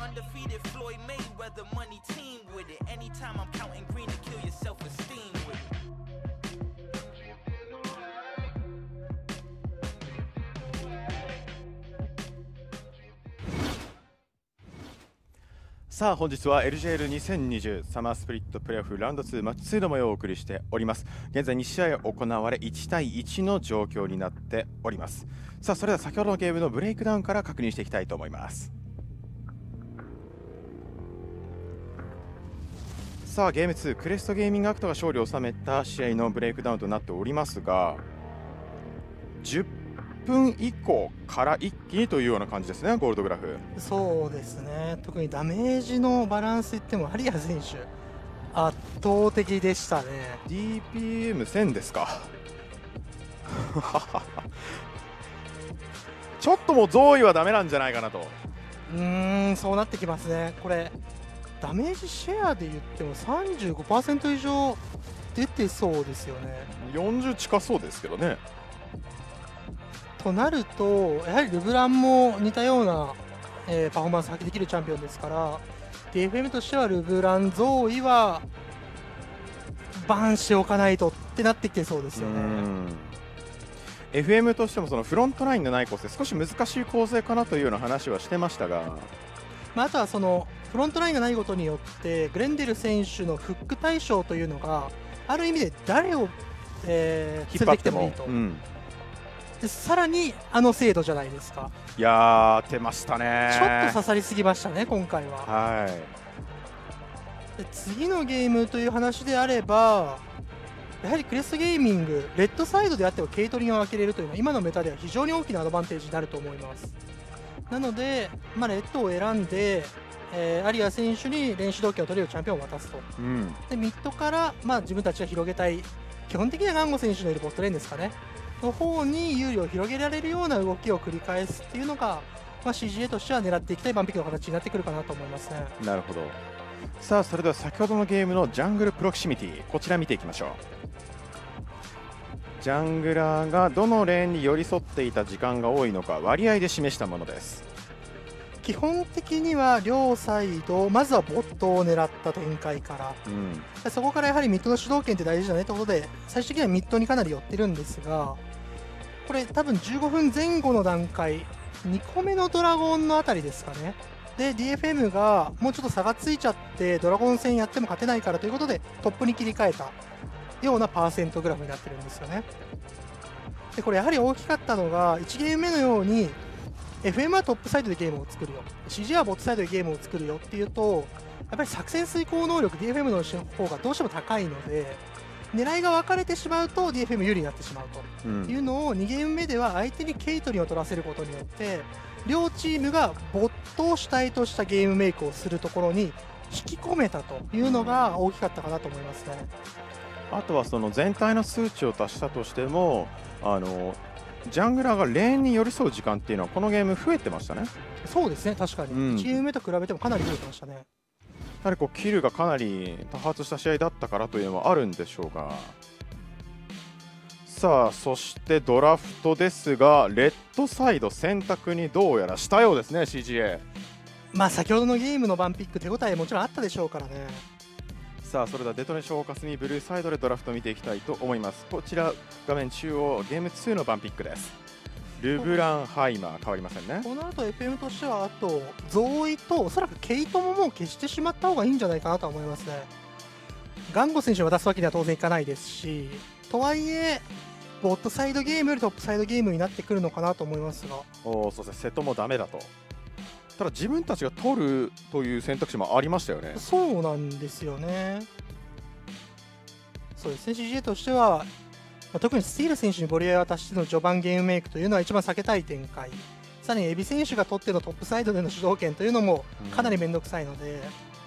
undefeated Floyd Mayweather money team with it. Anytime I'm counting green to kill your self-esteem with it. さあ本日は LJL2020 サマースプリットプレーオフラウンド2マッチ2の模様をお送りしております。現在2試合行われ1対1の状況になっております。さあそれでは先ほどのゲームのブレイクダウンから確認していきたいと思います。さあゲーム2クレストゲーミングアクトが勝利を収めた試合のブレイクダウンとなっておりますが、10分以降から一気にというような感じですね。ゴールドグラフ。 そうですね、特にダメージのバランスといってもハリア選手圧倒的でしたね。 DPM1000 ですかちょっともうゾーイはダメなんじゃないかなと。 そうなってきますね。これダメージシェアで言っても 35% 以上出てそうですよね。 40近そうですけどね。 となるとやはりルブランも似たような、パフォーマンス発揮できるチャンピオンですから、 DFM としてはルブランゾーイはバンしておかないとってなってきてそうですよね。 FM としてもそのフロントラインのないコースで少し難しい構成かなというような話はしてましたが、 あとはそのフロントラインがないことによってグレンデル選手のフック対象というのがある意味で誰を、連れてきてもいいと、でさらにあの精度じゃないですか。 いやー出ましたね。 ちょっと刺さりすぎましたね今回は。で次のゲームという話であれば、やはりクレストゲーミングレッドサイドであってもケイトリンを開けれるというのは今のメタでは非常に大きなアドバンテージになると思います。なので、レッドを選んで、アリア選手に練習動機を取れるチャンピオンを渡すと、でミッドから、自分たちが広げたい基本的にはガンゴ選手のいるボットレーンですかねの方に有利を広げられるような動きを繰り返すっていうのが、CGA としては狙っていきたいバンピックの形になってくるかなと思いますね。 なるほど。さあそれでは先ほどのゲームのジャングルプロキシミティ、こちら見ていきましょう。ジャングラーがどのレーンに寄り添っていた時間が多いのか割合で示したものです。 基本的には両サイドまずはボットを狙った展開から、そこからやはりミッドの主導権って大事だねということで最終的にはミッドにかなり寄ってるんですが、これ多分15分前後の段階2個目のドラゴンのあたりですかね。で DFM がもうちょっと差がついちゃってドラゴン戦やっても勝てないからということでトップに切り替えたようなパーセントグラフになってるんですよね。でこれやはり大きかったのが1ゲーム目のように FM はトップサイドでゲームを作るよ CG はボットサイドでゲームを作るよっていうと、やっぱり作戦遂行能力 DFM の方がどうしても高いので狙いが分かれてしまうと DFM 有利になってしまうというのを2ゲーム目では相手にケイトリンを取らせることによって両チームがボットを主体としたゲームメイクをするところに引き込めたというのが大きかったかなと思いますね。 あとはその全体の数値を足したとしてもジャングラーがレーンに寄り添う時間っていうのはこのゲーム増えてましたね。 そうですね、確かに、1ゲーム目と比べてもかなり増えてましたね。 やはりこうキルがかなり多発した試合だったからというのはあるんでしょうが、さあそしてドラフトですがレッドサイド選択にどうやらしたようですね CGA。 先ほどのゲームのバンピック手応えもちろんあったでしょうからね。 さあそれではデトネショー霞ブルーサイドでドラフトを見ていきたいと思います。こちら画面中央ゲーム2のバンピックです。ルブランハイマー変わりませんね。 この後 FM としてはあとゾーイとおそらくケイトももう消してしまった方がいいんじゃないかなと思いますね。ガンゴ選手を渡すわけには当然いかないですし、とはいえボットサイドゲームよりトップサイドゲームになってくるのかなと思いますが、 そうですね、瀬戸もダメだと。ただ自分たちが取るという選択肢もありましたよね。 そうなんですよね。そうですね、 CGA としては特にスティール選手にボリエを渡しての序盤ゲームメイクというのは一番避けたい展開、さらにエビ選手が取ってのトップサイドでの主導権というのもかなり面倒くさいので、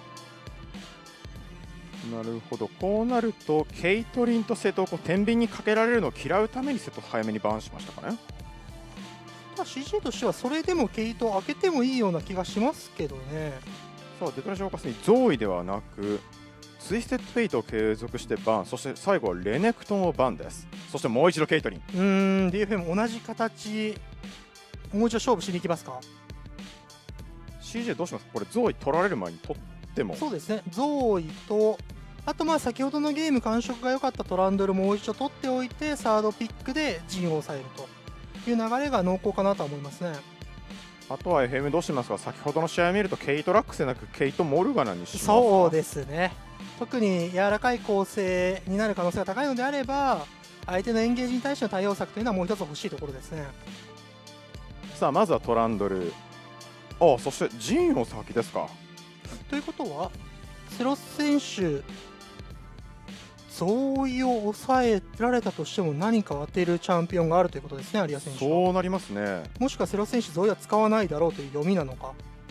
なるほど。こうなるとケイトリンと瀬戸を天秤にかけられるのを嫌うために瀬戸早めにバーンしましたかね。 CG としてはそれでもケイト開けてもいいような気がしますけどね。 さあデトネショーカスにゾーイではなくツイステッドフェイトを継続してバーン、そして最後はレネクトンをバーンです。そしてもう一度ケイトリン。 DFM 同じ形もう一度勝負しに行きますか。 CJ どうしますか、これゾーイ取られる前に取っても。 そうですね、ゾーイと、あとまあ先ほどのゲーム感触が良かったトランドルもう一度取っておいて、サードピックでジンを抑えるという流れが濃厚かなとは思いますね。 あとは FM どうしますか、先ほどの試合を見るとケイト・ラックスでなくケイト・モルガナにしますか。 そうですね、特に柔らかい構成になる可能性が高いのであれば、相手のエンゲージに対しての対応策というのはもう一つ欲しいところですね。 さあまずはトランドル、あ、そしてジンを先ですか。 ということはセロス選手、ゾーイを抑えられたとしても何か当てるチャンピオンがあるということですね、アリア選手は。 そうなりますね。 もしくはセロス選手、ゾーイは使わないだろうという読みなのか。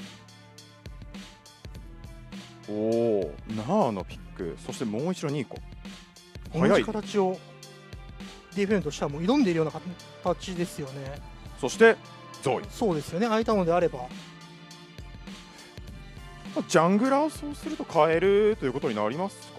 おお、ナーのピック、そしてもう一度ニーコ、 同じ形を DFM としてはもう挑んでいるような形ですよね。 そしてゾーイ、 そうですよね、空いたのであれば。 ジャングラーをそうすると変えるということになりますか。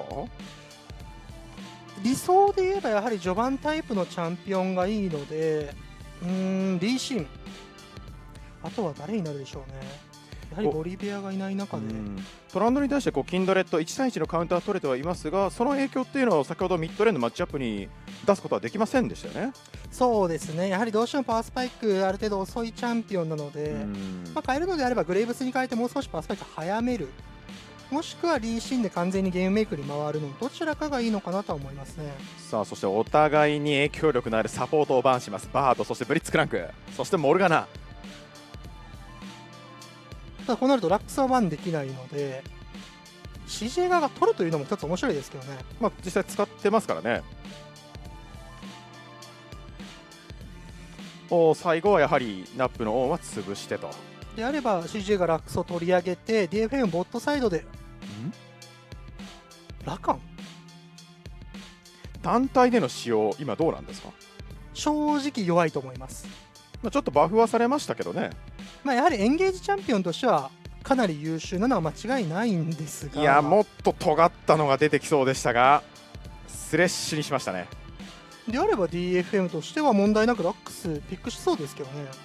理想で言えばやはり序盤タイプのチャンピオンがいいので、リーシン、あとは誰になるでしょうね。やはりボリビアがいない中で、 トランドに対してキンドレッド1対1のカウンター取れてはいますが、その影響っていうのは先ほどミッドレーンのマッチアップに出すことはできませんでしたよね。 そうですね、やはりどうしてもパワースパイクある程度遅いチャンピオンなので、変えるのであればグレイブスに変えてもう少しパワースパイク早める、もしくはリーシンで完全にゲームメイクに回るの、どちらかがいいのかなとは思いますね。 さあそしてお互いに影響力のあるサポートをバーンします。バード、そしてブリッツクランク、そしてモルガナ。 ただこうなるとラックスはバンできないので CJ 側が取るというのも一つ面白いですけどね。 実際使ってますからね。最後はやはりナップのオンは潰してと。 であれば CJ がラックスを取り上げて DFM ボットサイドでラカン単体での使用今どうなんですか。 正直弱いと思います。 ちょっとバフはされましたけどね。 やはりエンゲージチャンピオンとしてはかなり優秀なのは間違いないんですが、 いやもっと尖ったのが出てきそうでしたがスレッシュにしましたね。 であれば DFM としては問題なくラックスピックしそうですけどね。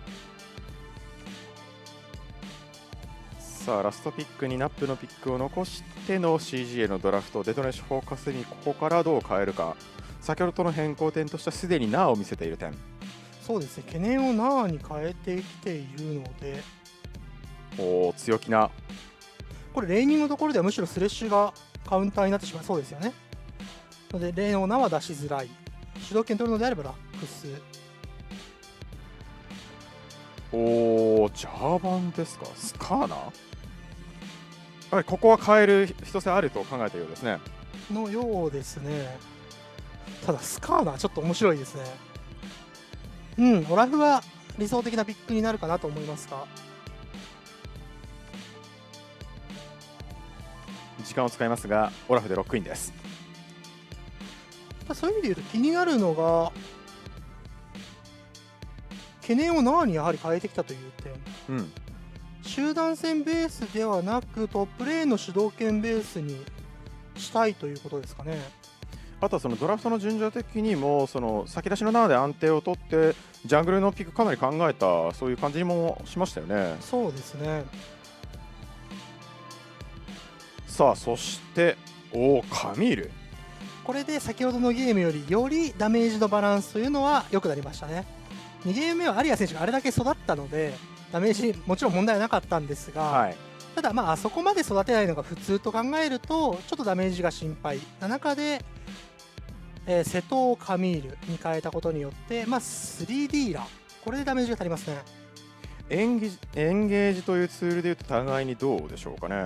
さあラストピックにナップのピックを残しての CG へのドラフト、デトネーションフォーカスにここからどう変えるか。先ほどとの変更点としてはすでにナーを見せている点。 そうですね、懸念をナーに変えてきているので、 強気な。 これレーニングのところではむしろスレッシュがカウンターになってしまいそうですよね。のでレーノーナは出しづらい、主導権取るのであればラックス。 ジャーバンですか、スカーナ。やはりここは変える必要性あると考えたようですね。 のようですね。ただスカーナちょっと面白いですね。オラフは理想的なピックになるかなと思いますが、 時間を使いますがオラフでロックインです。 そういう意味で言うと気になるのが懸念をナーにやはり変えてきたという点、集団戦ベースではなくトップレーンの主導権ベースにしたいということですかね。 あとはそのドラフトの順序的にもその先出しのナーで安定を取ってジャングルのピックかなり考えた、そういう感じもしましたよね。 そうですね。 さあそしてカミール、 これで先ほどのゲームよりダメージのバランスというのは良くなりましたね。2ゲーム目はアリア選手があれだけ育ったのでダメージもちろん問題はなかったんですが、ただあそこまで育てないのが普通と考えるとちょっとダメージが心配な中で、瀬戸をカミールに変えたことによって、3D ーラー、これでダメージが足りますね。 エンゲージというツールでいうと互いにどうでしょうかね。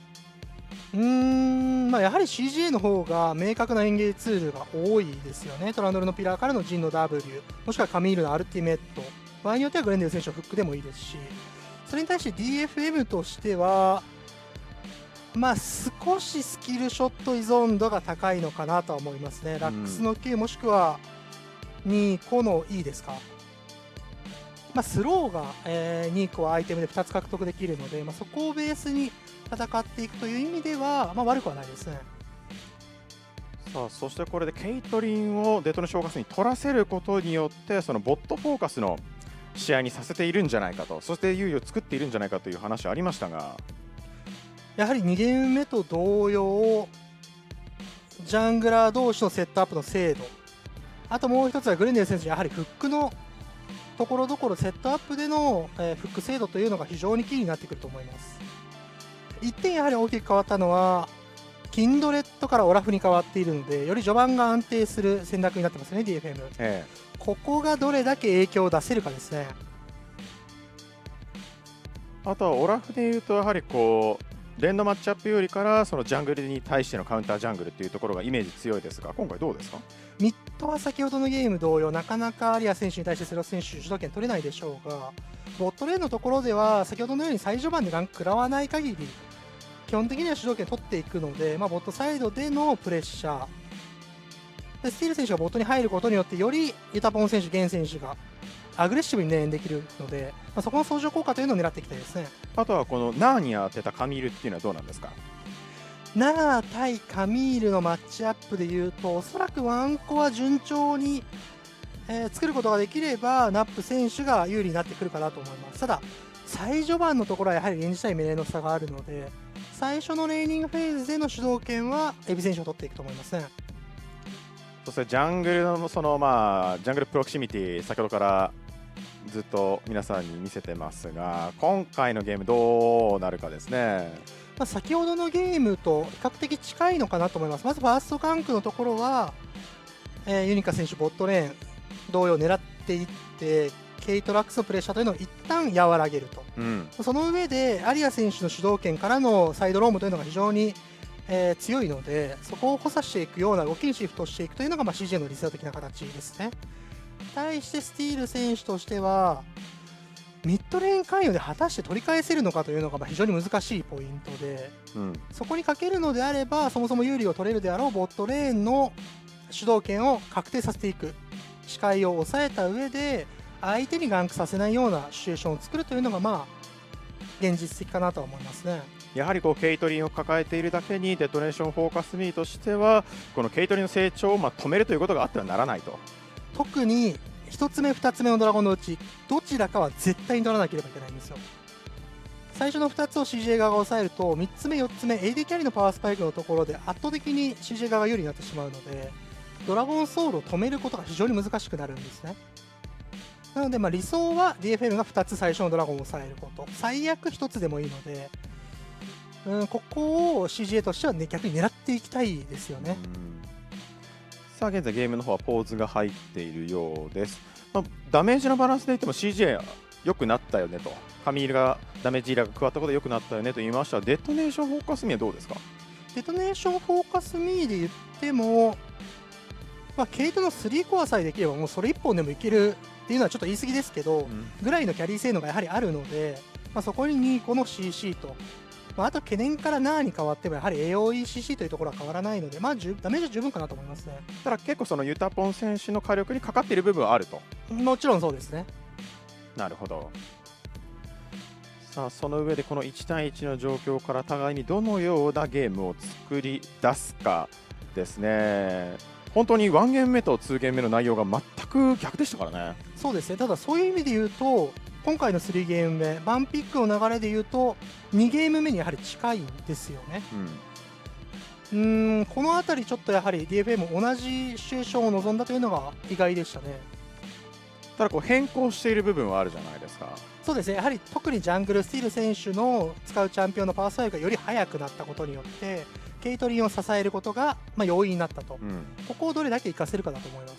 やはり CGA の方が明確なエンゲージツールが多いですよね。トランドルのピラーからのジンの W、 もしくはカミールのアルティメット、場合によってはグレンデル選手のフックでもいいですし、それに対して DFM としては少しスキルショット依存度が高いのかなとは思いますね。ラックスの Q もしくは2個の E ですか。スローが、2個はアイテムで2つ獲得できるので、そこをベースに戦っていくという意味では、悪くはないですね。 さあそしてこれでケイトリンをデトネーションフォーカスに取らせることによってそのボットフォーカスの試合にさせているんじゃないかと、そして優位を作っているんじゃないかという話ありましたが、 やはり2ゲーム目と同様、ジャングラー同士のセットアップの精度、あともう一つはグレンデル選手、やはりフックのところどころセットアップでの、フック精度というのが非常にキーになってくると思います。1点やはり大きく変わったのはキンドレッドからオラフに変わっているので、より序盤が安定する戦略になってますね DFM、ここがどれだけ影響を出せるかですね。 あとはオラフでいうとやはりこう連動マッチアップよりからそのジャングルに対してのカウンタージャングルっていうところがイメージ強いですが、今回どうですか？ ミッドは先ほどのゲーム同様、なかなかアリア選手に対してセロス選手主導権取れないでしょうが、ボットレーンのところでは先ほどのように最序盤でランク食らわない限り基本的には主導権取っていくので、ボットサイドでのプレッシャーでスティール選手がボットに入ることによってよりユタポン選手、ゲン選手がアグレッシブに連できるので、そこの相乗効果というのを狙っていきたいですね。 あとはこのナーに当てたカミールっていうのはどうなんですか？ ナー対カミールのマッチアップでいうと、おそらくワンコは順調に、作ることができればナップ選手が有利になってくるかなと思います。ただ最序盤のところはやはりレンジ対メレーの差があるので、最初のレーニングフェーズでの主導権はエビ選手を取っていくと思いますね。 そしてジャングルのジャングルプロクシミティ、先ほどからずっと皆さんに見せてますが、今回のゲームどうなるかですね。 先ほどのゲームと比較的近いのかなと思います。まずファーストガンクのところは、ユニカ選手ボットレーン同様狙っていってケイトラックスのプレッシャーというのを一旦和らげると、その上でアリア選手の主導権からのサイドロームというのが非常に、強いので、そこを補佐していくような動きにシフトしていくというのが、CJ の理想的な形ですね。対してスティール選手としてはミッドレーン関与で果たして取り返せるのかというのが非常に難しいポイントで、そこにかけるのであればそもそも有利を取れるであろうボットレーンの主導権を確定させていく、視界を抑えた上で相手にガンクさせないようなシチュエーションを作るというのが現実的かなとは思いますね。 やはりこうケイトリンを抱えているだけにデトネーションフォーカスミーとしてはこのケイトリンの成長を止めるということがあってはならないと。 特に1つ目2つ目のドラゴンのうちどちらかは絶対に取らなければいけないんですよ。最初の2つを CJ 側が抑えると3つ目4つ目 AD キャリーのパワースパイクのところで圧倒的に CJ 側が有利になってしまうので、ドラゴンソウルを止めることが非常に難しくなるんですね。なので理想は DFM が2つ最初のドラゴンを抑えること、最悪1つでもいいので、ここを CJ としては、逆に狙っていきたいですよね。 さあ現在ゲームの方はポーズが入っているようです。ダメージのバランスで言っても CJ 良くなったよねと、カミールがダメージイラーが加わったことで良くなったよねと言いましたが、デトネーションフォーカスミーはどうですか？ デトネーションフォーカスミーで言っても、ケイトの3コアさえできればもうそれ1本でもいけるっていうのはちょっと言い過ぎですけど、ぐらいのキャリー性能がやはりあるので、そこに2個の CC と、あと懸念からナーに変わってもやはり AOECC というところは変わらないので、ダメージは十分かなと思いますね。 ただ結構そのユタポン選手の火力にかかっている部分はあると。 もちろんそうですね。 なるほど。さあその上でこの1対1の状況から互いにどのようなゲームを作り出すかですね。本当に1ゲーム目と2ゲーム目の内容が全く逆でしたからね。そうですね。 ただそういう意味で言うと今回の3ゲーム目バンピックの流れで言うと2ゲーム目にやはり近いんですよね。この辺りちょっとやはり DFM 同じシチュエーションを望んだというのが意外でしたね。 ただこう変更している部分はあるじゃないですか。 そうですね。やはり特にジャングルスティール選手の使うチャンピオンのパワースパイクがより速くなったことによってケイトリンを支えることが容易になったと、ここをどれだけ活かせるかだと思います。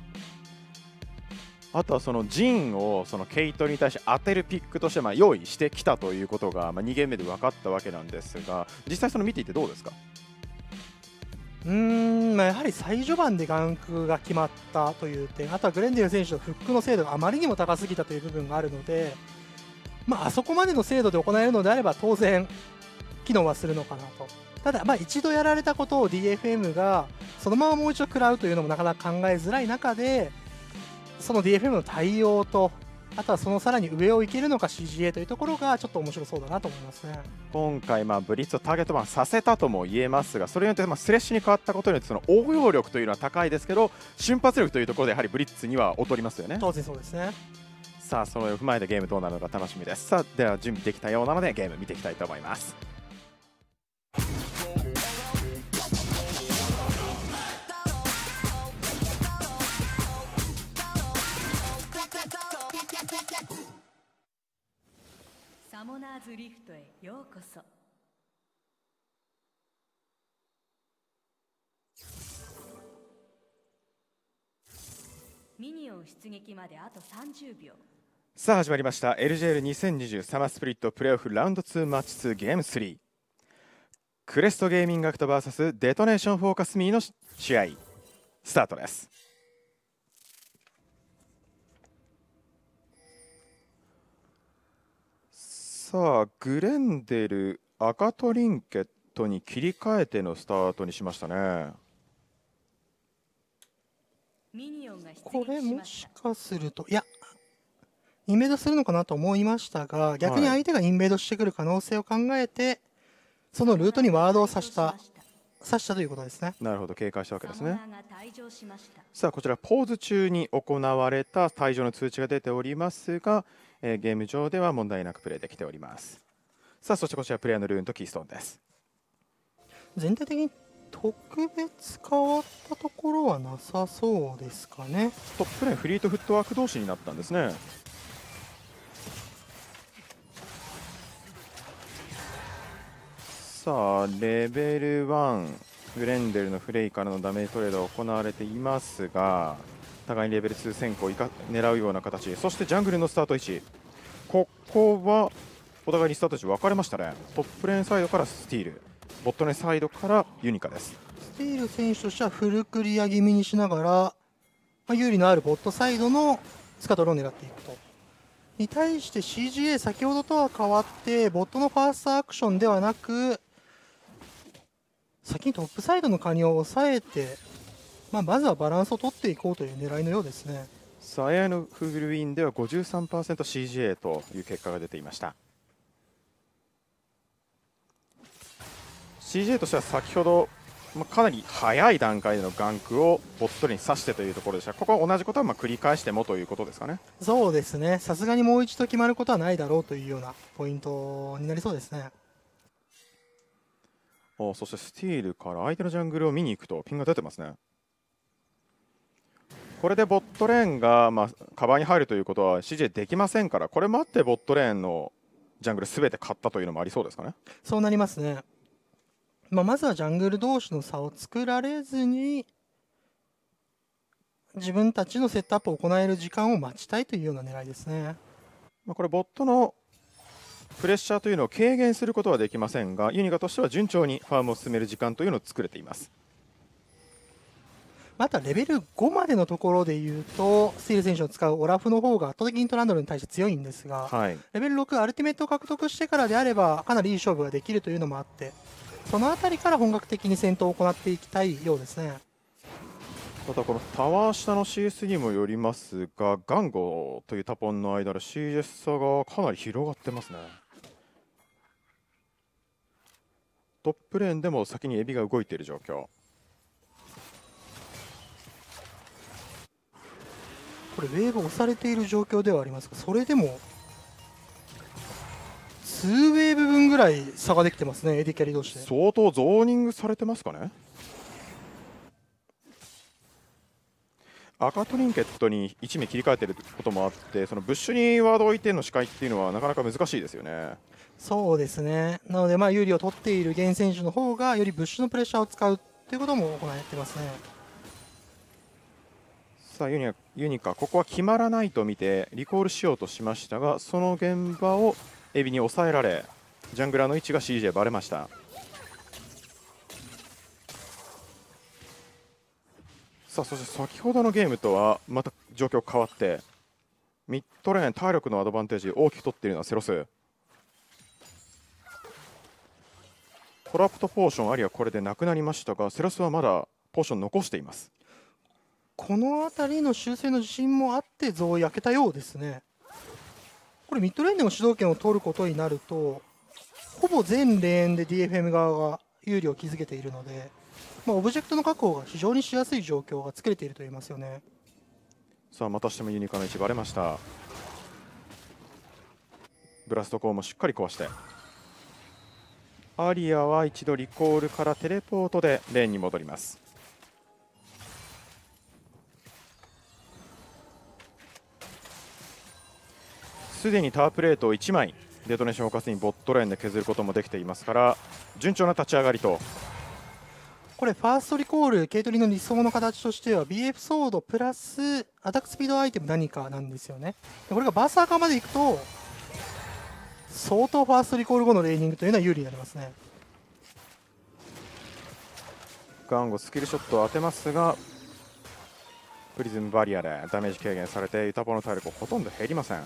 あとはそのジンをそのケイトに対して当てるピックとして用意してきたということが2ゲーム目で分かったわけなんですが、実際その見ていてどうですか？ やはり最序盤でガンクが決まったという点、あとはグレンデル選手のフックの精度があまりにも高すぎたという部分があるので、あそこまでの精度で行えるのであれば当然機能はするのかなと。ただ一度やられたことを DFM がそのままもう一度食らうというのもなかなか考えづらい中で、その DFM の対応と、あとはそのさらに上をいけるのか CGA というところがちょっと面白そうだなと思いますね。 今回ブリッツをターゲットバンさせたとも言えますが、それによってスレッシュに変わったことによってその応用力というのは高いですけど、瞬発力というところでやはりブリッツには劣りますよね。 当然そうですね。 さあそれを踏まえてゲームどうなるのか楽しみです。さあでは準備できたようなのでゲーム見ていきたいと思います。 サモナーズリフトへようこそ。ミニオン出撃まであと30秒。 さあ始まりました LGL2020 サマースプリットプレーオフラウンド2マッチ2ゲーム3、クレストゲーミングアクト VS デトネーションフォーカスミーの試合スタートです。さあグレンデル赤トリンケットに切り替えてのスタートにしましたね。 これもしかすると、いやインベードするのかなと思いましたが、逆に相手がインベードしてくる可能性を考えて、そのルートにワードを刺したということですね。 なるほど、警戒したわけですね。さあこちらポーズ中に行われた退場の通知が出ておりますが、ゲーム上では問題なくプレイできております。さあそしてこちらプレイヤーのルーンとキーストーンです。 全体的に特別変わったところはなさそうですかね。 トップレーンフリーとフットワーク同士になったんですね。さあレベル1グレンデルのフレイからのダメージトレードが行われていますが、互いにレベル2先行を狙うような形、そしてジャングルのスタート位置、ここはお互いにスタート位置分かれましたね。トップレーンサイドからスティール、ボットレーンサイドからユニカです。 スティール選手としてはフルクリア気味にしながら、有利のあるボットサイドのスカトルを狙っていくと。に対して CGA 先ほどとは変わってボットのファーストアクションではなく、先にトップサイドのカニを抑えて、まずはバランスを取っていこうという狙いのようですね。 さあ AI のフルウィンでは 53%CGA という結果が出ていました。 CGA としては先ほどかなり早い段階でのガンクをボットに刺してというところでした。ここは同じことは繰り返してもということですかね。 そうですね、さすがにもう一度決まることはないだろうというようなポイントになりそうですね。 そしてスティールから相手のジャングルを見に行くとピンが出てますね。これでボットレーンがカバーに入るということは CJ できませんから、これもあってボットレーンのジャングルすべて勝ったというのもありそうですかね。 そうなりますね。まずはジャングル同士の差を作られずに自分たちのセットアップを行える時間を待ちたいというような狙いですね。 これボットのプレッシャーというのを軽減することはできませんが、ユニカとしては順調にファームを進める時間というのを作れています。 またレベル5までのところでいうとスティール選手の使うオラフの方が圧倒的にトランドルに対して強いんですが、レベル6アルティメットを獲得してからであればかなりいい勝負ができるというのもあって、その辺りから本格的に戦闘を行っていきたいようですね。 またこのタワー下の CS にもよりますが、ガンゴというタポンの間の CS 差がかなり広がってますね。トップレーンでも先にエビが動いている状況。 これウェーブ押されている状況ではありますが、それでも2ウェーブ分ぐらい差ができてますね。エディキャリー同士で相当ゾーニングされてますかね。赤トリンケットに1名切り替えていることもあって、そのブッシュにワードを置いての視界っていうのはなかなか難しいですよね。 そうですね。なので有利を取っているゲン選手の方がよりブッシュのプレッシャーを使うということも行ってますね。 さあユニカここは決まらないと見てリコールしようとしましたが、その現場をエビに抑えられ、ジャングラーの位置が CJ バレました。さあそして先ほどのゲームとはまた状況変わって、ミッドレーン体力のアドバンテージ大きく取っているのはセロス。トラップとポーションありはこれでなくなりましたが、セロスはまだポーション残しています。 この辺りの修正の自信もあってゾーン焼けたようですね。これミッドレーンでも主導権を取ることになると、ほぼ全レーンで DFM 側が有利を築けているので、オブジェクトの確保が非常にしやすい状況が作れていると言いますよね。 さあまたしてもユニカの位置バレました。 ブラストコーもしっかり壊して、アリアは一度リコールからテレポートでレーンに戻ります。すでにタワープレートを1枚デトネーションフォーカスにボットレーンで削ることもできていますから、順調な立ち上がりと。 これファーストリコールケイトリンの理想の形としては BF ソードプラスアタックスピードアイテム何かなんですよね。これがバーサーカーまでいくと相当ファーストリコール後のレーニングというのは有利になりますね。 ガンゴスキルショットを当てますが、プリズムバリアでダメージ軽減されてユタポの体力ほとんど減りません。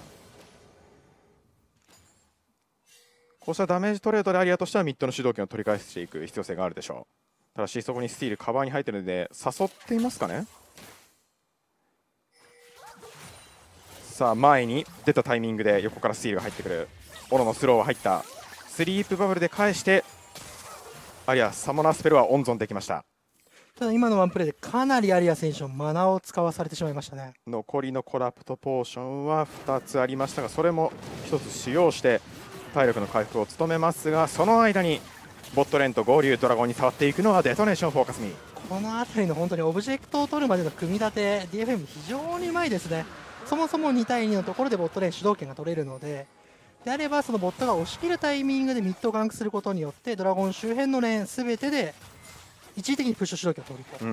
こうしたダメージトレードでアリアとしてはミッドの主導権を取り返していく必要性があるでしょう。ただしそこにスティールカバーに入っているので誘っていますかね。さあ前に出たタイミングで横からスティールが入ってくる。オロのスローは入った。スリープバブルで返してアリアサモナースペルは温存できました。 ただ今のワンプレーでかなりアリア選手のマナを使わされてしまいましたね。 残りのコラプトポーションは2つありましたが、それも1つ使用して体力の回復を務めますが、その間にボットレーンと合流ドラゴンに触っていくのはデトネーションフォーカスミ。 この辺りの本当にオブジェクトを取るまでの組み立て DFM 非常にうまいですね。そもそも2対2のところでボットレーン主導権が取れるので、であればそのボットが押し切るタイミングでミッドをガンクすることによってドラゴン周辺のレーン全てで一時的にプッシュ主導権を取ると、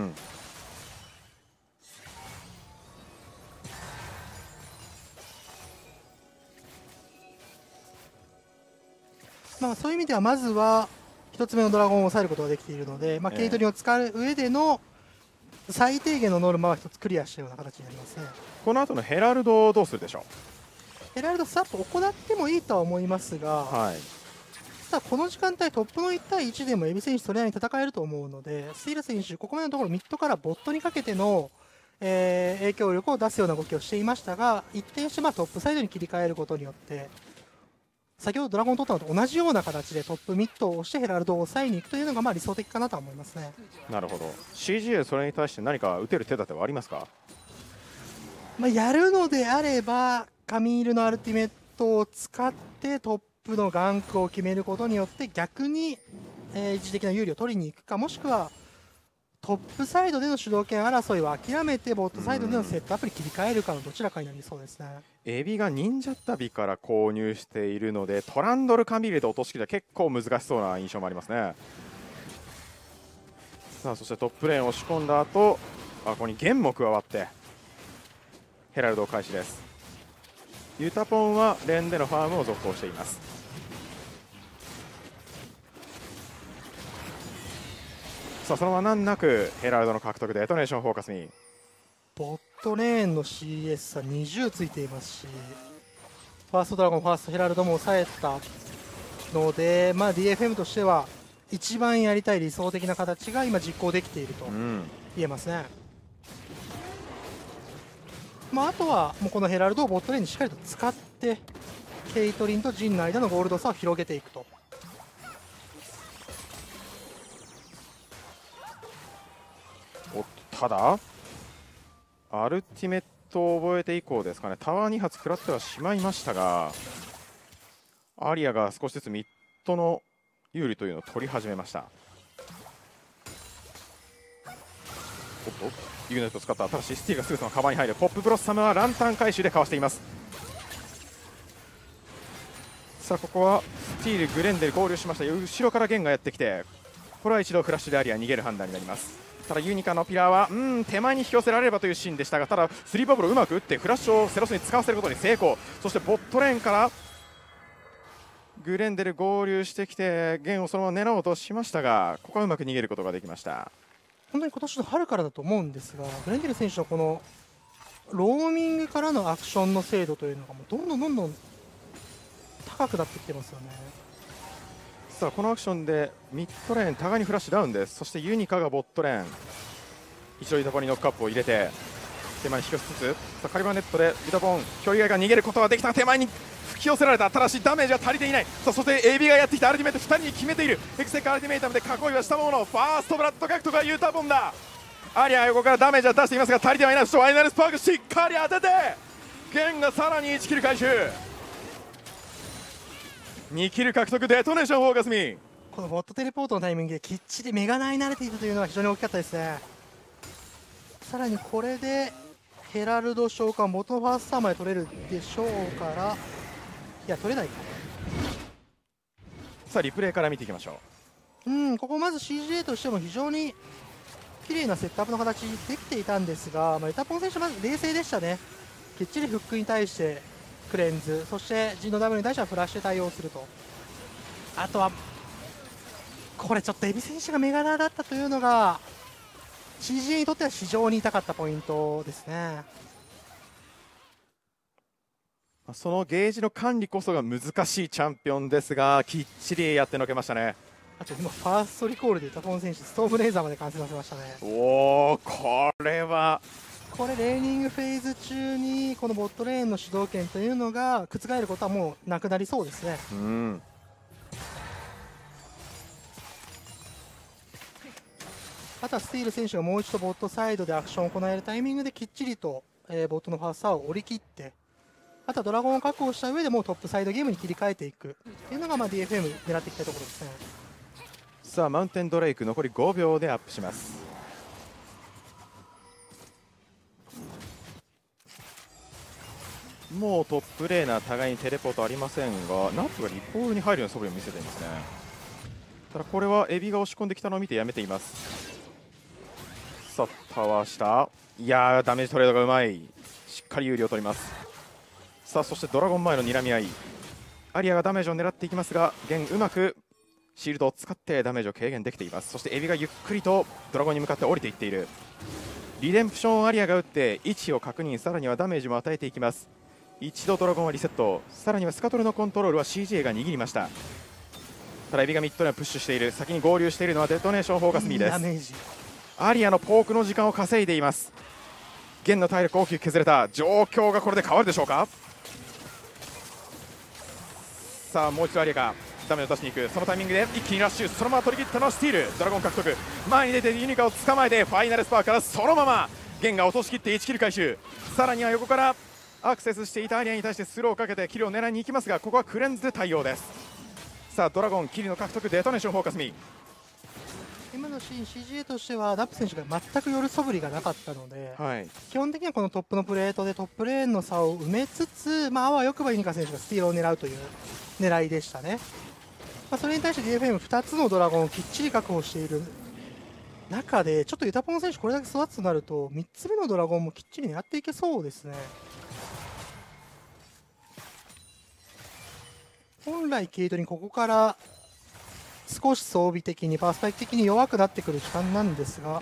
そういう意味ではまずは1つ目のドラゴンを抑えることができているので、ケイトリンを使う上での最低限のノルマは1つクリアしたような形になりますね。 この後のヘラルドをどうするでしょう。 ヘラルドスタップ行ってもいいとは思いますが、ただこの時間帯トップの1対1でもエビ選手それなりに戦えると思うので、スティーラ選手ここまでのところミッドからボットにかけての、影響力を出すような動きをしていましたが、一転してトップサイドに切り替えることによって先ほどドラゴンを取ったのと同じような形でトップミッドを押してヘラルドを抑えに行くというのが理想的かなとは思いますね。 なるほど。 CGA それに対して何か打てる手立てはありますか。 やるのであればカミールのアルティメットを使ってトップのガンクを決めることによって逆に、一時的な有利を取りに行くか、もしくはトップサイドでの主導権争いは諦めてボットサイドでのセットアップに切り替えるかのどちらかになりそうですね。 エビが忍者旅から購入しているのでトランドルカミールで落としきりは結構難しそうな印象もありますね。さあそしてトップレーンを押し込んだ後、ここにゲンも加わってヘラルド開始です。ユタポンはレーンでのファームを続行しています。さあそのまま難なくヘラルドの獲得でデトネーションフォーカスに。 ボットレーンの CS 差20ついていますし、ファーストドラゴンファーストヘラルドも抑えたので、DFM としては一番やりたい理想的な形が今実行できていると言えますね。あとはもうこのヘラルドをボットレーンにしっかりと使ってケイトリンとジンの間のゴールド差を広げていくと。 ただアルティメットを覚えて以降ですかね、タワー2発食らってはしまいましたが、アリアが少しずつミッドの有利というのを取り始めました。ユネットを使った新しいスティールがすぐそのカバーに入る。ポップブロッサムはランタン回収でかわしています。さあここはスティールグレンデル合流しました。後ろからゲンがやってきて、これは一度フラッシュでアリア逃げる判断になります。ただユニカのピラーは手前に引き寄せられればというシーンでしたが、ただスリーバブルをうまく打ってフラッシュをセロスに使わせることに成功。そしてボットレーンからグレンデル合流してきてゲンをそのまま狙おうとしましたが、ここはうまく逃げることができました。 本当に今年の春からだと思うんですが、グレンデル選手のこのローミングからのアクションの精度というのがもうどんどん高くなってきてますよね。 さあこのアクションでミッドレーン互いにフラッシュダウンです。そしてユニカがボットレーン一度ユタポンにノックアップを入れて手前に引き寄せつつ、さあカリバネットでユタポン距離外が逃げることはできた。手前に吹き寄せられた。ただしダメージは足りていない。さあそして AB がやってきた。アルティメット2人に決めている。ヘクセックアルティメイタムで囲いはしたもののファーストブラッド獲得はユタポンだ。アリア横からダメージは出していますが足りてはいない。そしてファイナルスパークしっかり当ててゲンがさらに1キル回収。 2キル獲得、デトネーションフォーカスミ。 このボットテレポートのタイミングできっちりメガナイ慣れていたというのは非常に大きかったですね。さらにこれでヘラルド召喚元のファーストターンまで取れるでしょうから、いや取れないか。 さあリプレイから見ていきましょここまず CGA としても非常に綺麗なセットアップの形できていたんですが、ユタポン選手まず冷静でしたね。きっちりフックに対してクレンズ、そして陣のダブルに対してはフラッシュで対応すると。あとはこれちょっとエビ選手がメガナーだったというのが CGA にとっては非常に痛かったポイントですね。 う。そのゲージの管理こそが難しいチャンピオンですが、きっちりやってのけましたね。 あと今ファーストリコールでユタポン選手ストームレーザーまで完成させましたね。 おお、これはこれレーニングフェーズ中にこのボットレーンの主導権というのが覆ることはもうなくなりそうですね。あとはスティール選手がもう一度ボットサイドでアクションを行えるタイミングできっちりと、ボットのファーストタワーを折り切って、あとはドラゴンを確保した上でもうトップサイドゲームに切り替えていくというのがDFM 狙っていきたいところですね。 さあマウンテンドレイク残り5秒でアップします。もうトップレーナー互いにテレポートありませんが、なんとかリコールに入るような素振りを見せていますね。ただこれはエビが押し込んできたのを見てやめています。さあタワー下、いやーダメージトレードがうまい、しっかり有利を取ります。さあそしてドラゴン前の睨み合い、アリアがダメージを狙っていきますが、ゲンうまくシールドを使ってダメージを軽減できています。そしてエビがゆっくりとドラゴンに向かって降りていっている。リデンプションアリアが打って位置を確認、さらにはダメージも与えていきます。一度ドラゴンはリセット、さらにはスカトルのコントロールは CJ が握りました。ただエビがミッドにはプッシュしている、先に合流しているのはデトネーションフォーカスミーです。アリアのポークの時間を稼いでいます。ゲンの体力大きく削れた、状況がこれで変わるでしょうか。さあもう一度アリアがダメージを出しに行く、そのタイミングで一気にラッシュ、そのまま取り切ったのはスティール。ドラゴン獲得、前に出てユニカを捕まえてファイナルスパーからそのままゲンが落としきって1キル回収。さらには横からアクセスしていたアリアに対してスローをかけてキルを狙いに行きますが、ここはクレンズで対応です。さあドラゴンキルの獲得、デトネーションフォーカスミー。 今のシーン CGA としてはダップ選手が全く寄る素振りがなかったので、基本的にはこのトップのプレートでトップレーンの差を埋めつつ、あわよくばユニカ選手がスティールを狙うという狙いでしたね。それに対して DFM2 つのドラゴンをきっちり確保している中で、ちょっとユタポン選手これだけ育つとなると3つ目のドラゴンもきっちり狙っていけそうですね。本来ケイトにここから少し装備的にパースパイク的に弱くなってくる時間なんですが、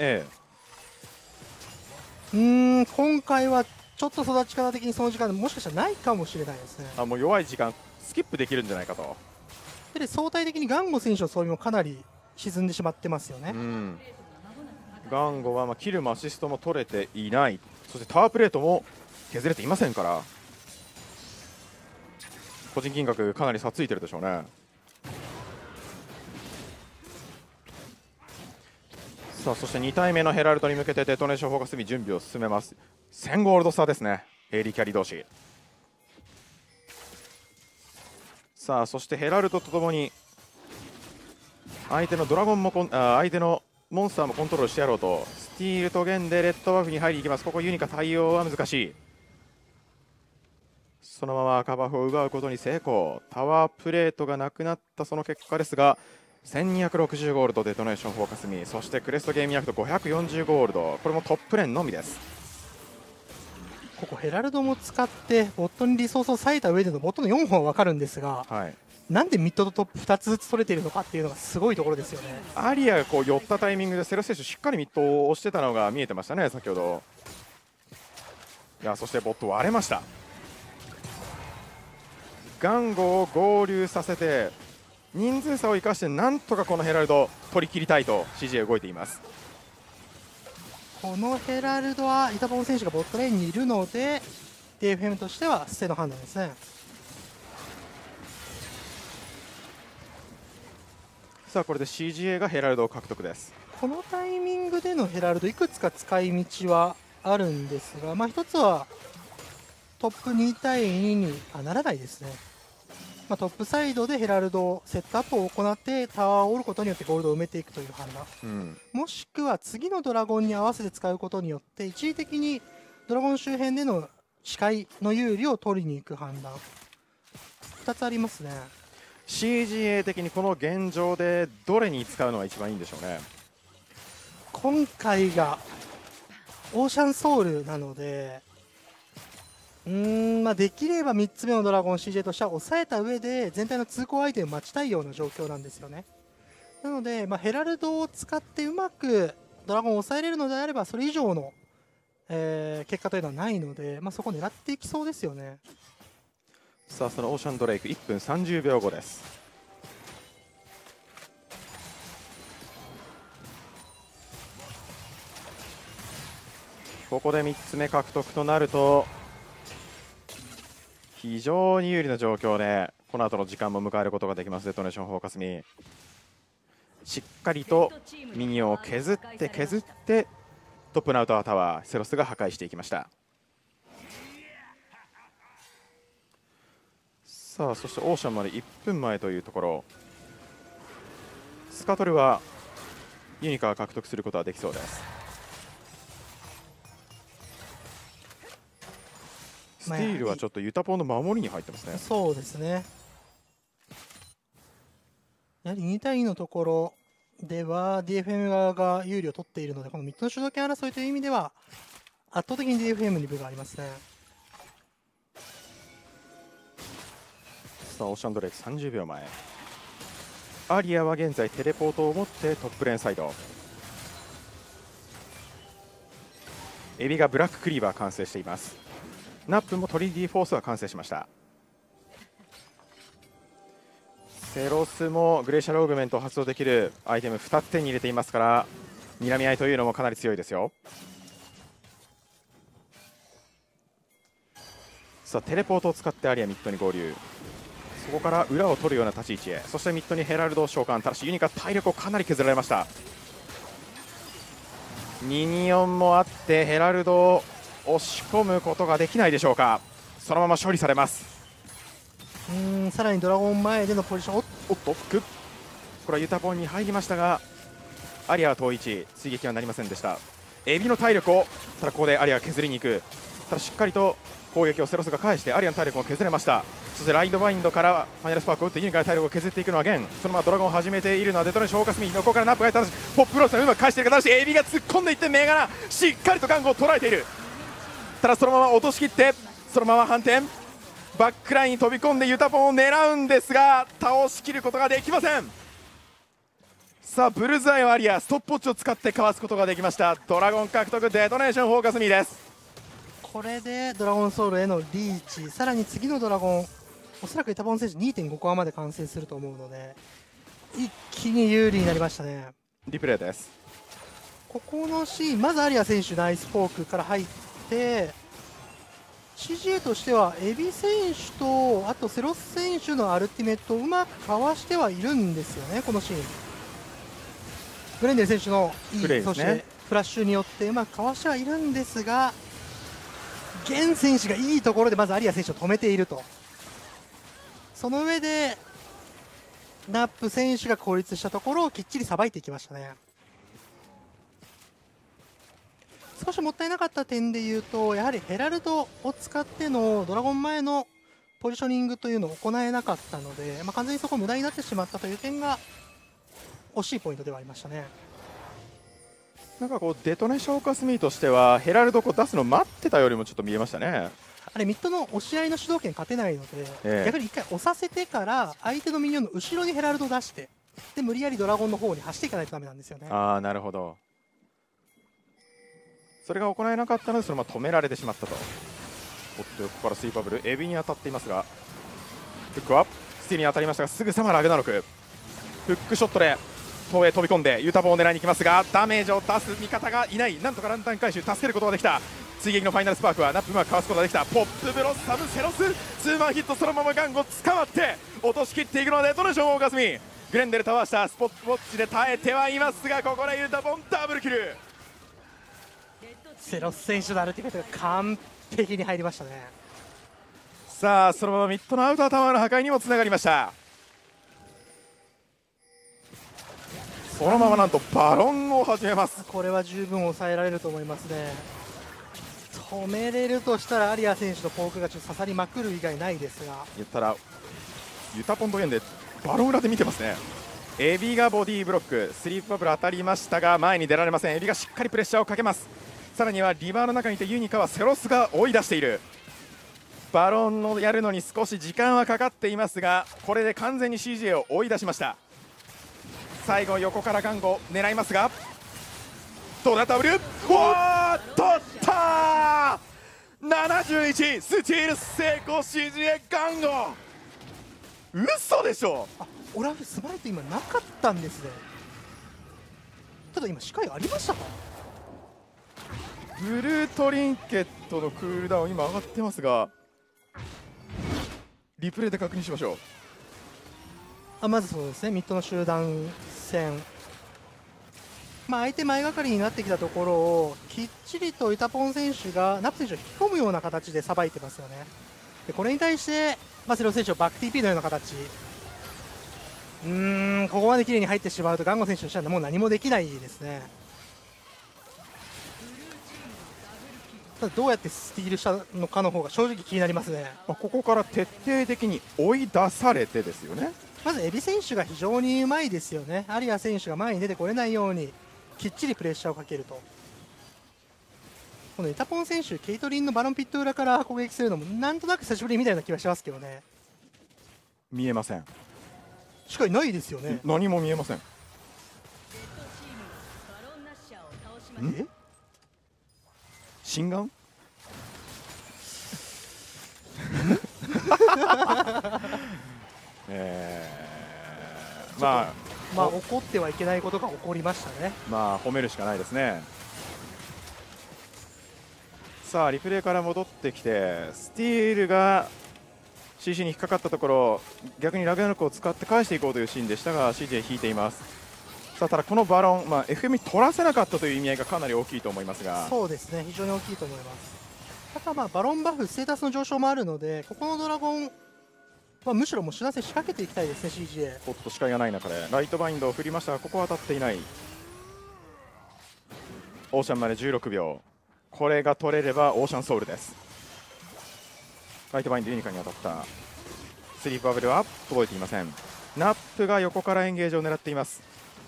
今回はちょっと育ち方的にその時間もしかしたらないかもしれないですね。 もう弱い時間スキップできるんじゃないかと。 で相対的にガンゴ選手の装備もかなり沈んでしまってますよね。 ガンゴはキルもアシストも取れていない、そしてタワープレートも削れていませんから、個人金額かなり差ついてるでしょうね。さあそして2体目のヘラルドに向けてデトネーションフォーカスに準備を進めます。1000ゴールド差ですね、エイリーキャリー同士。さあそしてヘラルドとともに相手のドラゴンも相手のモンスターもコントロールしてやろうと、スティールとゲンでレッドバフに入りに行きます。ここユニカ対応は難しい。そのまま赤バフを奪うことに成功。タワープレートがなくなったその結果ですが、1260ゴールドデトネーションフォーカスミ、そしてクレストゲームヤクト540ゴールド、これもトップレーンのみです。 ここヘラルドも使ってボットにリソースを割いた上でのボットの4本は分かるんですが、なんでミッドとトップ2つずつ取れているのかっていうのがすごいところですよね。 アリアがこう寄ったタイミングでセレス選手しっかりミッドを押してたのが見えてましたね、先ほど。いやそしてボット割れました。ガンゴを合流させて人数差を生かしてなんとかこのヘラルド取り切りたいと CJ 動いています。 このヘラルドはイタボン選手がボットレーンにいるので DFM としては捨ての判断ですね。 さあこれで CGA がヘラルドを獲得です。 このタイミングでのヘラルドいくつか使い道はあるんですが、一つはトップ2対2にならないですね。 トップサイドでヘラルドセットアップを行ってタワーを折ることによってゴールドを埋めていくという判断、もしくは次のドラゴンに合わせて使うことによって一時的にドラゴン周辺での視界の有利を取りに行く判断、2つありますね。 CGA 的にこの現状でどれに使うのが一番いいんでしょうね。 今回がオーシャンソウルなので、できれば3つ目のドラゴン CJ としては抑えた上で全体の通行アイテムを待ちたいような状況なんですよね。なので、ヘラルドを使ってうまくドラゴンを抑えれるのであればそれ以上の、結果というのはないので、そこを狙っていきそうですよね。 さあそのオーシャンドレイク1分30秒後です。ここで3つ目獲得となると非常に有利な状況でこの後の時間も迎えることができます。デトネーションフォーカスミしっかりとミニオンを削ってトップのアウタータワーセロスが破壊していきました。さあそしてオーシャンまで1分前というところ、スカトルはユニカー獲得することはできそうです。スティールはちょっとユタポンの守りに入ってますね。 そうですね、やはり2対2のところでは DFM 側が有利を取っているので、このミッドの主導権争いという意味では圧倒的に DFM に分がありますね。 さあオーシャンドレイク30秒前、アリアは現在テレポートを持ってトップレーンサイド、エビがブラッククリーバー完成しています。ナップもトリニティフォースは完成しました。セロスもグレーシャルオーグメントを発動できるアイテム2つ手に入れていますから睨み合いというのもかなり強いですよ。さあテレポートを使ってアリアミッドに合流、そこから裏を取るような立ち位置へ、そしてミッドにヘラルドを召喚。ただしユニカ体力をかなり削られました。ミニオンもあってヘラルドを押し込むことができないでしょうか。そのまま処理されます。 さらにドラゴン前でのポジション、 おっとフック、これはユタポンに入りましたがアリアは遠い位置、追撃はなりませんでした。エビの体力をただここでアリアが削りに行く。ただしっかりと攻撃をセロスが返してアリアの体力も削れました。そしてライドバインドからファイナルスパークを打ってユニカの体力を削っていくのはゲン、そのままドラゴンを始めているのはデトネーションフォーカスミ、横からナップがいたしポップロスがうまく返している。ただしエビが突っ込んでいってメガナしっかりとガンゴを捉えている。ただそのまま落としきってそのまま反転バックラインに飛び込んでユタポンを狙うんですが倒しきることができません。さあブルズアイはアリアストップウォッチを使ってかわすことができました。ドラゴン獲得デトネーションフォーカスミです。 これでドラゴンソウルへのリーチ、さらに次のドラゴンおそらくユタポン選手 2.5 コアまで完成すると思うので一気に有利になりましたね。 リプレイです。 ここのシーンまずアリア選手ナイスポークから入って CGA としてはエビ選手とあとセロス選手のアルティメットをうまくかわしてはいるんですよね。このシーングレンデル選手のいい、 ね、 そしてフラッシュによってうまくかわしてはいるんですがゲン選手がいいところでまずアリア選手を止めていると、その上でナップ選手が孤立したところをきっちりさばいていきましたね。少しもったいなかった点でいうとやはりヘラルドを使ってのドラゴン前のポジショニングというのを行えなかったので、完全にそこ無駄になってしまったという点が惜しいポイントではありましたね。 なんかこうデトネーションフォーカスミーとしてはヘラルドを出すの待ってたよりもちょっと見えましたね。 あれミッドの押し合いの主導権勝てないので、逆に一回押させてから相手のミニオンの後ろにヘラルドを出してで無理やりドラゴンの方に走っていかないとダメなんですよね。 ああなるほど、それが行えなかったのでそのまま止められてしまったと。おっと横からスイーパブルエビに当たっていますがフックはスティールに当たりましたがすぐさまラグナロクフックショットで遠へ飛び込んでユタボンを狙いに行きますがダメージを出す味方がいない。なんとかランタン回収助けることができた。追撃のファイナルスパークはナップうまくかわすことができた。ポップブロッサムセロスツーマンヒット、そのままガンゴ捕まって落としきっていくのはデトネーションフォーカスミ。グレンデルタワー下スポットウォッチで耐えてはいますがここでユタボンダブルキル。 セロス選手のアルティメットが完璧に入りましたね。 さあそのままミッドのアウタータワーの破壊にもつながりました。そのままなんとバロンを始めます。 これは十分抑えられると思いますね。止めれるとしたらアリア選手のポークがちょっと刺さりまくる以外ないですが、 言ったらユタポンドゲンでバロン裏で見てますね。エビがボディーブロック、スリープバブル当たりましたが前に出られません。エビがしっかりプレッシャーをかけます。さらにはリバーの中にいてユニカはセロスが追い出している。バロンをやるのに少し時間はかかっていますが、これで完全に CJ を追い出しました。最後横からガンゴ狙いますが、どうだ W、 おー取ったー、71スチール成功 CJ ガンゴ、嘘でしょ。 あ、オラフスマイト今なかったんですね。ただ今視界ありましたか。 ブルートリンケットのクールダウン今上がってますが、リプレイで確認しましょう。 まずそうですね、ミッドの集団戦、相手前がかりになってきたところをきっちりとユタポン選手がナプ選手を引き込むような形でさばいてますよね。でこれに対してセロ選手をバック TP のような形、ここまで綺麗に入ってしまうとガンゴ選手としてはもう何もできないですね。ただどうやってスティールしたのかの方が正直気になりますね。 ここから徹底的に追い出されてですよね。 まずエビ選手が非常にうまいですよね。アリア選手が前に出てこれないようにきっちりプレッシャーをかけると。このユタポン選手、ケイトリンのバロンピット裏から攻撃するのもなんとなく久しぶりに見たような気がしますけどね。 見えません。 しかいないですよね。 何も見えません。 え、 心眼怒ってはいけないことが起こりましたね。 褒めるしかないですね。さあリプレイから戻ってきて、スティールが CC に引っかかったところ、逆にラグナロクを使って返していこうというシーンでしたが CJ 引いています。さあただこのバロン、FM に取らせなかったという意味合いがかなり大きいと思いますが。 そうですね、非常に大きいと思います。ただバロンバフステータスの上昇もあるので、ここのドラゴンむしろもう手段戦仕掛けていきたいですね。 CGA おっと視界がない中でライトバインドを振りましたが、ここは当たっていない。オーシャンまで16秒、これが取れればオーシャンソウルです。ライトバインドユニカに当たった。スリープバブルは届いていません。ナップが横からエンゲージを狙っています。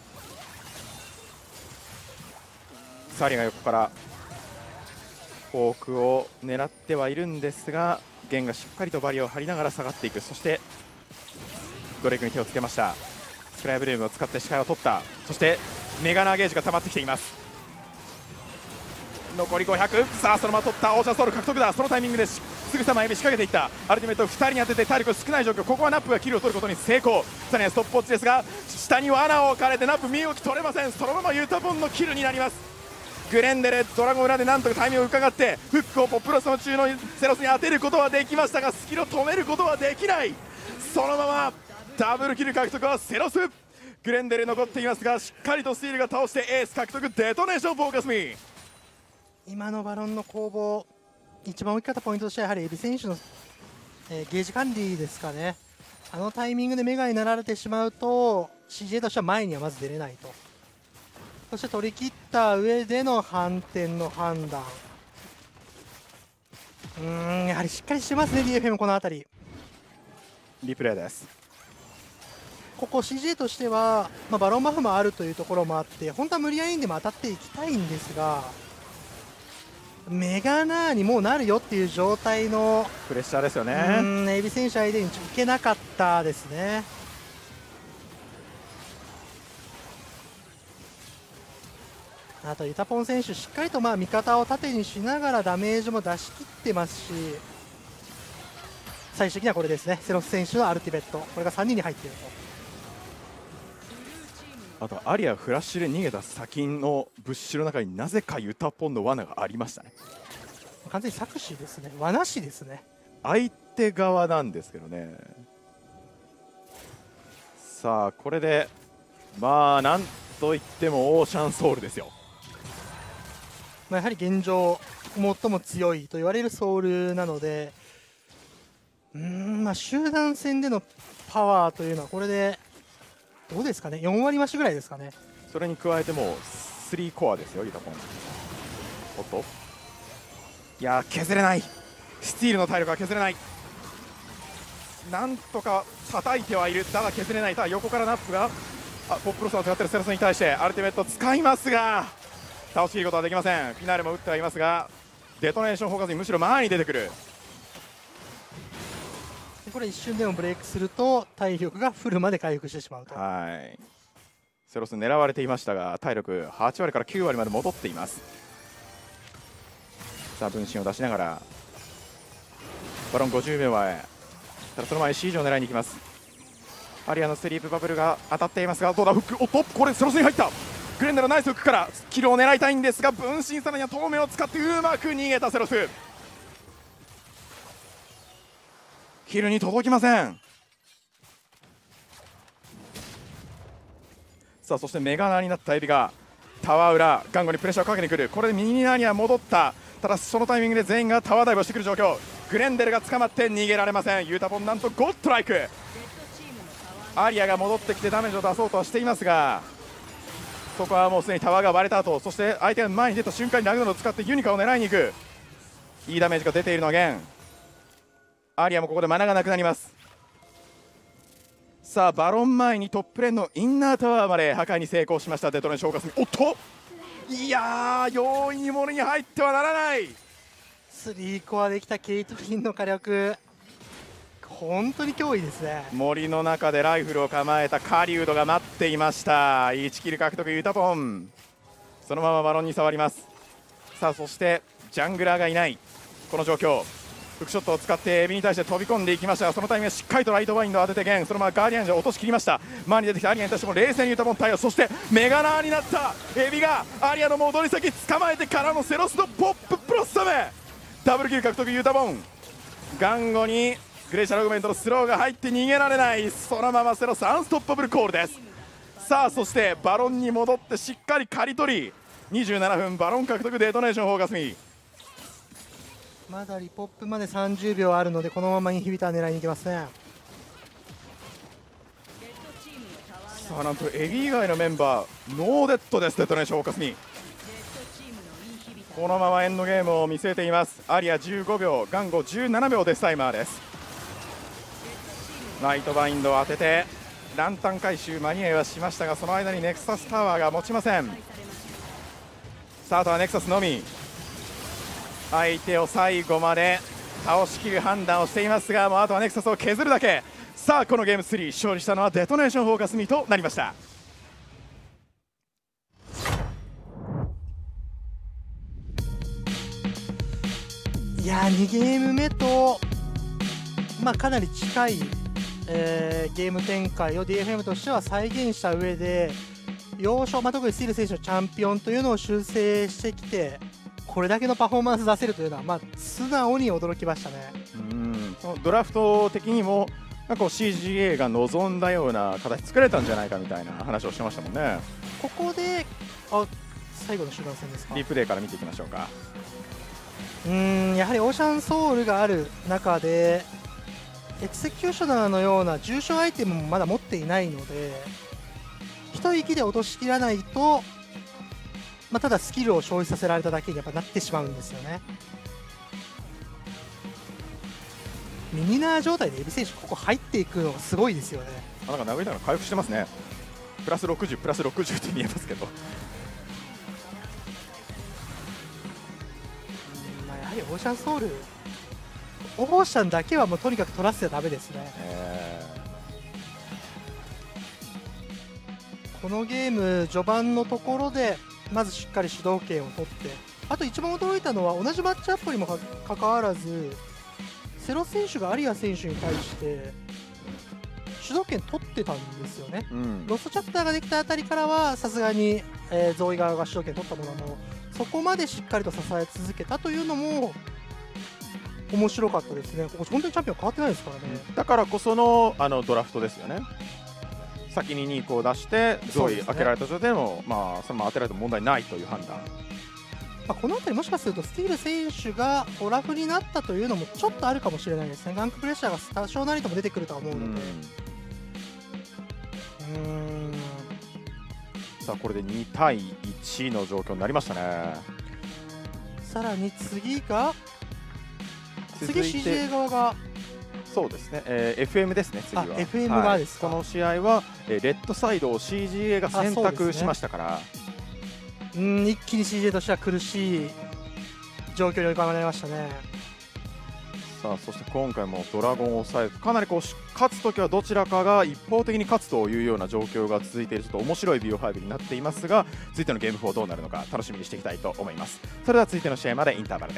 サリが横からフォークを狙ってはいるんですが、ゲンがしっかりとバリアを張りながら下がっていく。そしてドレイクに手をつけました。スクライブルームを使って視界を取った。そしてメガナーゲージが溜まってきています。残り500、さあそのまま取った。オーシャンソウル獲得だ。そのタイミングですぐさまエビ仕掛けていった。アルティメット2人に当てて体力少ない状況。ここはナップがキルを取ることに成功。さらにはストップウォッチですが、下には穴を置かれてナップ身動き取れません。そのままユタボンのキルになります。グレンデレドラゴン裏でなんとかタイミングを伺ってフックをポップロスの中のセロスに当てることはできましたが、スキルを止めることはできない。そのままダブルキル獲得はセロス。グレンデレ残っていますが、しっかりとスティールが倒してエース獲得。デトネーションフォーカスミー。 今のバロンの攻防、一番大きかったポイントとしてはやはりエビ選手の、ゲージ管理ですかね。あのタイミングでメガになられてしまうと CJ としては前にはまず出れないと。そして取り切った上での反転の判断、やはりしっかりしてますね DFM。 この辺りリプレイです。 ここ CJ としては、バロンバフもあるというところもあって、本当は無理やりにでも当たっていきたいんですが、メガナーにもうなるよっていう状態のプレッシャーですよね。 エビ選手相手にいけなかったですね。あとユタポン選手しっかりと味方を縦にしながらダメージも出し切ってますし、最終的にはこれですね、セロス選手のアルティメット、これが3人に入っていると。 あとアリアフラッシュで逃げた先のブッシュの中になぜかユタポンの罠がありましたね。 完全に作詞ですね、罠師ですね。 相手側なんですけどね。さあこれでなんといってもオーシャンソウルですよ。 やはり現状最も強いと言われるソウルなので、 まあ、集団戦でのパワーというのはこれでどうですかね、4割増しぐらいですかね。 それに加えても3コアですよ、ユタポン。おっと、いや削れない、スティールの体力は削れない。なんとか叩いてはいる、だが削れない。ただ横からナップがポップロスを使っているセロスに対してアルティメット使いますが倒しきることはできません。フィナーレも打ってはいますがデトネーションフォーカスにむしろ前に出てくる。 これ一瞬でもブレイクすると体力がフルまで回復してしまうと。 はい、セロス狙われていましたが体力8割から9割まで戻っています。さあ分身を出しながらバロン50秒前、ただその前 C 以上狙いに行きます。アリアのスリープバブルが当たっていますがどうだ、フック、おっとこれセロスに入った。グレンダルナイスフックからキルを狙いたいんですが分身、さらには透明を使ってうまく逃げたセロス。キルに届きません。さあそしてメガナーになったエビがタワー裏ガンゴにプレッシャーをかけにくる。これで右側には戻った。ただそのタイミングで全員がタワーダイブをしてくる状況。グレンデルが捕まって逃げられません。ユータポンなんとゴッドライク。アリアが戻ってきてダメージを出そうとはしていますがそこはもうすでにタワーが割れた後、そして相手が前に出た瞬間にラグナルを使ってユニカを狙いに行く。いいダメージが出ているのはゲン。アリアもここでマナがなくなります。さあバロン前にトップレーンのインナータワーまで破壊に成功しましたデトネーションフォーカスに。おっと、いやー容易に森に入ってはならない。 3コアできたケイトリンの火力本当に脅威ですね。 森の中でライフルを構えた狩人が待っていました。1キル獲得ユタポン、そのままバロンに触ります。さあそしてジャングラーがいないこの状況、フックショットを使ってエビに対して飛び込んでいきましたがそのタイミングでしっかりとライトバインドを当ててゲン、そのままガーディアンジャーを落とし切りました。前に出てきたアリアに対しても冷静にユタポン対応、そしてメガナーになったエビがアリアの戻り先捕まえてからのセロスのポップブロッサム、ダブルキル獲得ユタポン。ガンゴにグレイシャルアグメントのスローが入って逃げられない。そのままセロスアンストッパブルコールです。さあそしてバロンに戻ってしっかり刈り取り27分バロン獲得デトネーションフォーカスミ。 まだリポップまで30秒あるのでこのままインヒビター狙いに行きますね。 さあなんとエビ以外のメンバーノーデッドです。デトネーションフォーカスミこのままエンドゲームを見据えています。アリア15秒ガンゴ17秒デスタイマーです。ライトバインドを当ててランタン回収間に合いはしましたがその間にネクサスタワーが持ちません。さああとはネクサスのみ。相手を最後まで倒しきる判断をしていますがもうあとはネクサスを削るだけ。さあこのゲーム3勝利したのはデトネーションフォーカスミとなりました。 いや2ゲーム目と、かなり近いゲーム展開を DFM としては再現した上で要所、特にスティール選手のチャンピオンというのを修正してきてこれだけのパフォーマンス出せるというのは、素直に驚きましたね。 ドラフト的にもCGA が望んだような形作れたんじゃないかみたいな話をしてましたもんね。 ここで最後の集団戦ですか。 リプレイから見ていきましょうか。 やはりオーシャンソウルがある中でエクセキューショナーのような重症アイテムもまだ持っていないので一息で落としきらないと、ただスキルを消費させられただけにやっぱなってしまうんですよね。ミニナー状態でエビ選手ここ入っていくのがすごいですよね。 なんか殴りながら回復してますね。プラス60プラス60って見えますけどやはりオーシャンソウルオーシャンだけはもうとにかく取らせてはダメですね。このゲーム序盤のところでまずしっかり主導権を取って、あと一番驚いたのは同じマッチアップにもかかわらずセロ選手がアリア選手に対して主導権取ってたんですよね。ロストチャプターができたあたりからはさすがに、ゾーイ側が主導権取ったもののそこまでしっかりと支え続けたというのも面白かったですね。ここ本当にチャンピオン変わってないですからね。 だからこそのドラフトですよね。先に2個を出してゾーイ開けられた状態でもそのまま当てられても問題ないという判断。 この辺りもしかするとスティール選手がオラフになったというのもちょっとあるかもしれないですね。ガンクプレッシャーが多少なりとも出てくるとは思うので、 さあこれで2対1の状況になりましたね。 さらに次 CGA 側がそうですね、FM ですね。次は FM 側ですか。 この試合は、レッドサイドを CGA が選択しましたから、 一気に CGA としては苦しい状況に追い込まれましたね。 さあそして今回もドラゴンを抑える、かなりこう勝つときはどちらかが一方的に勝つというような状況が続いている、ちょっと面白い BO5 になっていますが、続いてのゲーム4どうなるのか楽しみにしていきたいと思います。それでは続いての試合までインターバルです。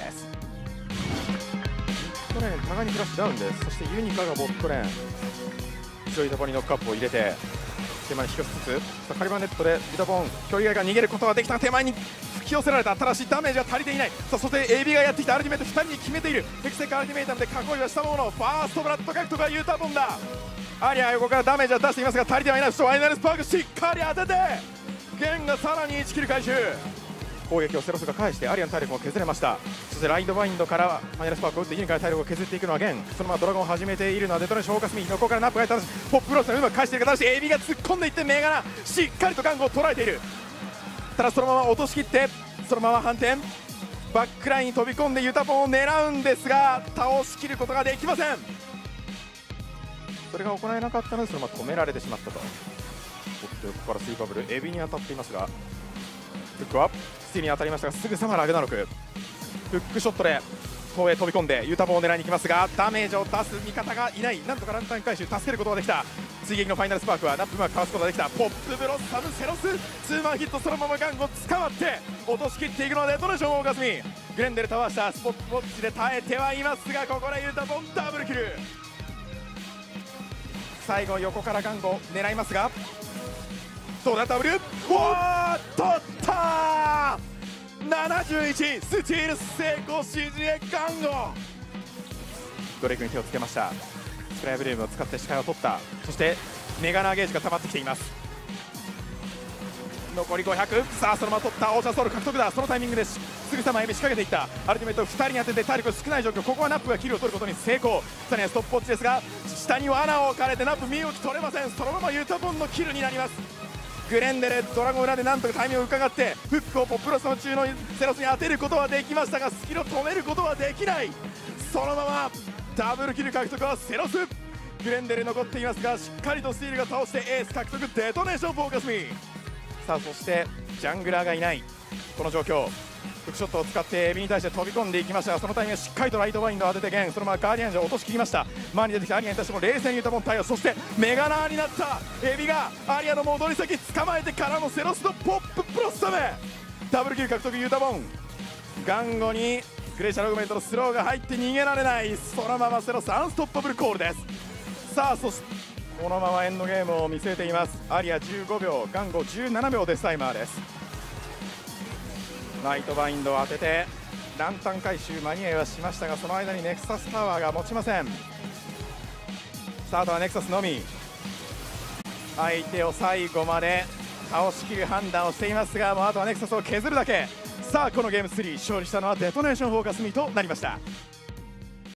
ボットレーン互いにフラッシュダウンです。そしてユニカがボットレーン後ろ板ポンにノックアップを入れて手前に引き寄せつつ、カリバーネットでユタポン距離外が逃げることができたが手前に引き寄せられた。ただしダメージは足りていない。さあそして AB がやってきたアルティメット2人に決めている。ヘクセックアルティメイタムで囲いはしたもののファーストブラッド獲得はユタポンだ。アリア横からダメージは出していますが足りてはいない。そしてファイナルスパークしっかり当ててゲンがさらに1キル回収。攻撃をセロスが返してアリアの体力も削れました。そしてライドバインドからファイナルスパークを打ってユニから体力を削っていくのはゲン。そのままドラゴンを始めているのはデトネーションフォーカスミー。横からナップがいたしポップロスがうまく返している形で AB が突っ込んでいってメガナしっかりとガングを捉えている。ただそのまま落としきってそのまま反転バックラインに飛び込んでユタポンを狙うんですが倒しきることができません。それが行えなかったのでそのまま止められてしまったと。横からスイーパブルエビに当たっていますがフックはスティーに当たりましたがすぐさまラグナロクフックショットで遠へ飛び込んでユタボンを狙いに行きますがダメージを出す味方がいない。なんとかランタン回収助けることができた。追撃のファイナルスパークはナップうまくかわすことができた。ポップブロッサムセロスツーマンヒットそのままガンゴ捕まって落としきっていくのはデトネーションオーガスミ。グレンデルタワーしたスポットウォッチで耐えてはいますがここでユタボンダブルキル。最後横からガンゴ狙いますがどうだダブルおー取ったー71スチール成功 CGA ガンゴドレイクに手をつけました。スプライブルームを使って視界を取った。そしてメガナーゲージが溜まってきています。残り500さあそのまま取ったオーシャンソウル獲得だ。そのタイミングですぐさまエビ仕掛けていったアルティメット2人に当てて体力少ない状況。ここはナップがキルを取ることに成功。さらにはストップウォッチですが下に罠を置かれてナップ身動き取れません。そのままユタボンのキルになります。グレンデルドラゴン裏でなんとかタイミングを伺ってフックをポップロスの中のセロスに当てることはできましたがスキルを止めることはできない。そのままダブルキル獲得はセロス。グレンデル残っていますがしっかりとスティールが倒してエース獲得デトネーションフォーカスミー。さあそしてジャングラーがいないこの状況。フックショットを使ってエビに対して飛び込んでいきましたがそのタイミングでしっかりとライトバインドを当ててゲンそのままガーディアンジを落としきりました。前に出てきたアリアに対しても冷静にユタボン対応。そしてメガナーになったエビがアリアの戻り先捕まえてからのセロスのポッププロスタメダブルキル獲得ユタボン。ガンゴにクレイシャーログメントのスローが入って逃げられない。そのままセロスアンストッパブルコールです。さあそしてこのままエンドゲームを見据えています。アリア15秒ガンゴ17秒デスタイマーです。ライトバインドを当ててランタン回収間に合いはしましたがその間にネクサスタワーが持ちません。スタートはネクサスのみ。相手を最後まで倒しきる判断をしていますがもうあとはネクサスを削るだけ。さあこのゲーム3勝利したのはデトネーションフォーカスミとなりました。